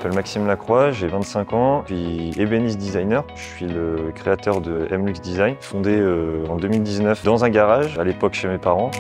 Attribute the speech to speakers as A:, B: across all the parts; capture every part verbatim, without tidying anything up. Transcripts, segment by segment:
A: m'appelle Maxime Lacroix, j'ai vingt-cinq ans, je suis ébéniste designer. Je suis le créateur de M-Lux Design, fondé euh, en deux mille dix-neuf dans un garage, à l'époque chez mes parents.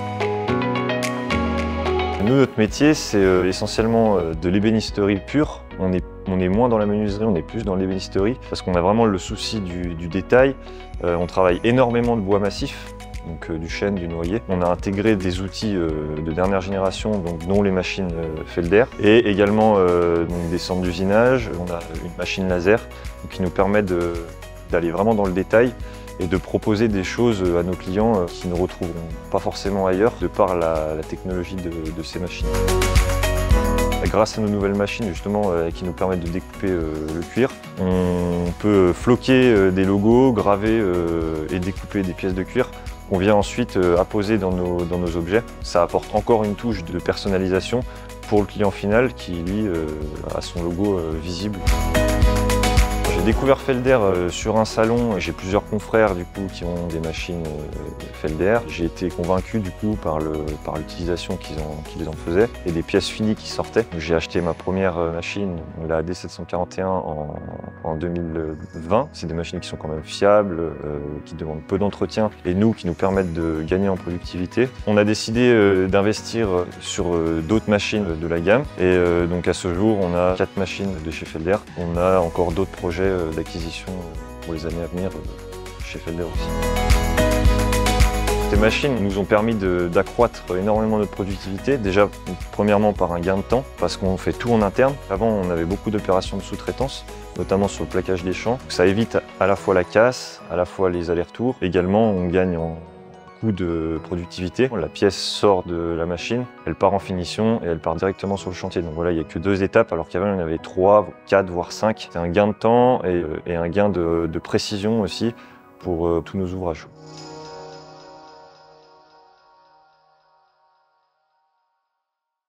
A: Nous, notre métier, c'est euh, essentiellement euh, de l'ébénisterie pure. On est, on est moins dans la menuiserie, on est plus dans l'ébénisterie parce qu'on a vraiment le souci du, du détail. Euh, on travaille énormément de bois massif, donc euh, du chêne, du noyer. On a intégré des outils euh, de dernière génération, donc, dont les machines euh, Felder, et également euh, donc, des centres d'usinage. On a une machine laser donc, qui nous permet d'aller vraiment dans le détail et de proposer des choses à nos clients qui ne retrouveront pas forcément ailleurs de par la, la technologie de, de ces machines. Grâce à nos nouvelles machines justement euh, qui nous permettent de découper euh, le cuir, on peut floquer euh, des logos, graver euh, et découper des pièces de cuir qu'on vient ensuite euh, apposer dans nos, dans nos objets. Ça apporte encore une touche de personnalisation pour le client final qui lui euh, a son logo euh, visible. J'ai découvert Felder euh, sur un salon. J'ai plusieurs confrères du coup qui ont des machines euh, Felder. J'ai été convaincu du coup par le par l'utilisation qu'ils en qu'ils en faisaient et des pièces finies qui sortaient. J'ai acheté ma première machine, la D sept cent quarante et un en, en deux mille vingt. C'est des machines qui sont quand même fiables, euh, qui demandent peu d'entretien et nous qui nous permettent de gagner en productivité. On a décidé euh, d'investir sur euh, d'autres machines de la gamme et euh, donc à ce jour on a quatre machines de chez Felder. On a encore d'autres projets d'acquisition pour les années à venir chez Felder aussi. Ces machines nous ont permis d'accroître énormément notre productivité. Déjà, premièrement par un gain de temps, parce qu'on fait tout en interne. Avant, on avait beaucoup d'opérations de sous-traitance, notamment sur le plaquage des champs. Ça évite à la fois la casse, à la fois les allers-retours. Également, on gagne en de productivité. La pièce sort de la machine, elle part en finition et elle part directement sur le chantier. Donc voilà, il n'y a que deux étapes alors qu'avant il y en avait trois, quatre, voire cinq. C'est un gain de temps et, et un gain de, de précision aussi pour euh, tous nos ouvrages.